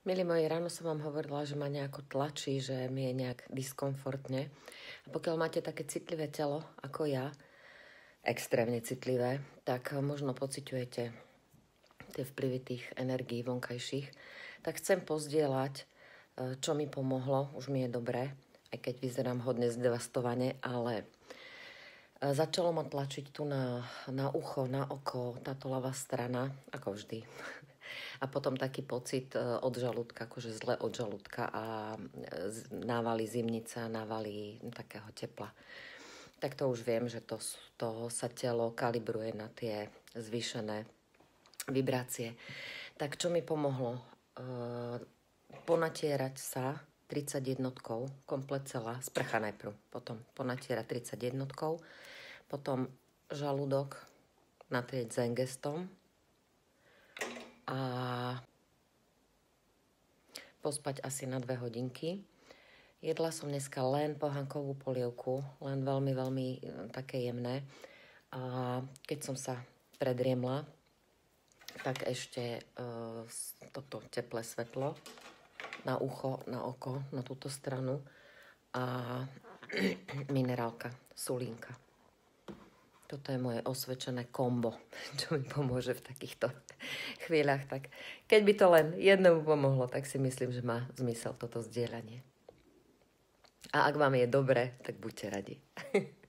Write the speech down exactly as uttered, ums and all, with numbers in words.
Milí moji, ráno som vám hovorila, že ma nejako tlačí, že mi je nejak diskomfortne. A pokiaľ máte také citlivé telo, ako ja, extrémne citlivé, tak možno pociťujete tie vplyvy tých energií vonkajších. Tak chcem pozdieľať, čo mi pomohlo. Už mi je dobré, aj keď vyzerám hodne zdevastovane, ale začalo ma tlačiť tu na, na ucho, na oko, táto ľavá strana, ako vždy. A potom taký pocit od žalúdka, akože zle od žalúdka a návaly zimnice a návaly takého tepla. Tak to už viem, že to, to sa telo kalibruje na tie zvýšené vibrácie. Tak čo mi pomohlo? E, ponatierať sa tridsaťjednotkou, komplet celá, sprcha najprv, potom ponatierať tridsaťjednotkou, potom žalúdok natrieť zengestom, a pospať asi na dve hodinky. Jedla som dneska len pohánkovú polievku, len veľmi, veľmi také jemné. A keď som sa predriemla, tak ešte uh, toto teplé svetlo na ucho, na oko, na túto stranu a minerálka, sulínka. Toto je moje osvedčené kombo, čo mi pomôže v takýchto chvíľach. Tak keď by to len jednomu pomohlo, tak si myslím, že má zmysel toto zdieľanie. A ak vám je dobre, tak buďte radi.